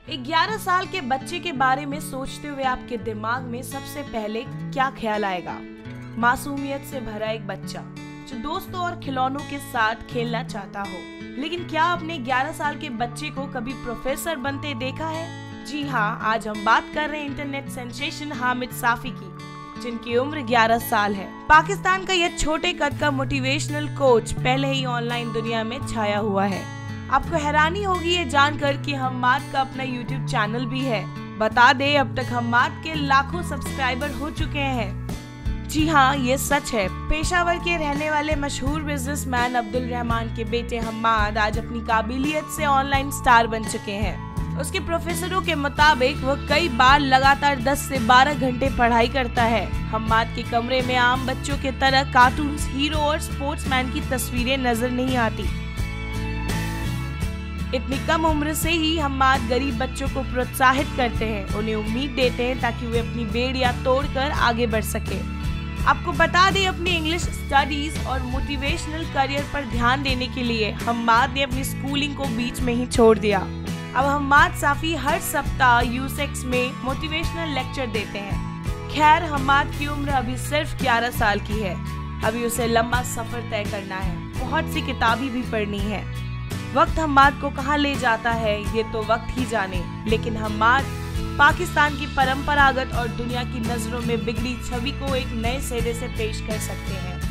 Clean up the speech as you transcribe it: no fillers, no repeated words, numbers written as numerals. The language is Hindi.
11 साल के बच्चे के बारे में सोचते हुए आपके दिमाग में सबसे पहले क्या ख्याल आएगा? मासूमियत से भरा एक बच्चा जो दोस्तों और खिलौनों के साथ खेलना चाहता हो। लेकिन क्या आपने 11 साल के बच्चे को कभी प्रोफेसर बनते देखा है? जी हाँ, आज हम बात कर रहे हैं इंटरनेट सेंसेशन हामिद साफी की, जिनकी उम्र 11 साल है। पाकिस्तान का यह छोटे कद का मोटिवेशनल कोच पहले ही ऑनलाइन दुनिया में छाया हुआ है। आपको हैरानी होगी ये जानकर कि हम्माद का अपना YouTube चैनल भी है। बता दे, अब तक हम्माद के लाखों सब्सक्राइबर हो चुके हैं। जी हाँ, ये सच है। पेशावर के रहने वाले मशहूर बिजनेसमैन अब्दुल रहमान के बेटे हम्माद आज अपनी काबिलियत से ऑनलाइन स्टार बन चुके हैं। उसके प्रोफेसरों के मुताबिक वह कई बार लगातार 10 से 12 घंटे पढ़ाई करता है। हम्माद के कमरे में आम बच्चों के तरह कार्टून्स, हीरो और स्पोर्ट्समैन की तस्वीरें नजर नहीं आती। इतनी कम उम्र से ही हम्माद गरीब बच्चों को प्रोत्साहित करते हैं, उन्हें उम्मीद देते हैं ताकि वे अपनी बेड़ियां तोड़कर आगे बढ़ सके। आपको बता दें, अपनी इंग्लिश स्टडीज और मोटिवेशनल करियर पर ध्यान देने के लिए हम्माद ने अपनी स्कूलिंग को बीच में ही छोड़ दिया। अब हम्माद साफी हर सप्ताह यूसेक्स में मोटिवेशनल लेक्चर देते हैं। खैर, हम्माद की उम्र अभी सिर्फ 11 साल की है। अभी उसे लंबा सफर तय करना है, बहुत सी किताबें भी पढ़नी है। वक्त हम्माद को कहाँ ले जाता है ये तो वक्त ही जाने, लेकिन हम्माद पाकिस्तान की परंपरागत और दुनिया की नजरों में बिगड़ी छवि को एक नए सिरे से पेश कर सकते हैं।